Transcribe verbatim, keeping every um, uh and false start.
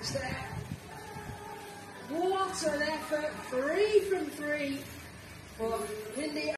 there. What an effort, three from three for Lindy.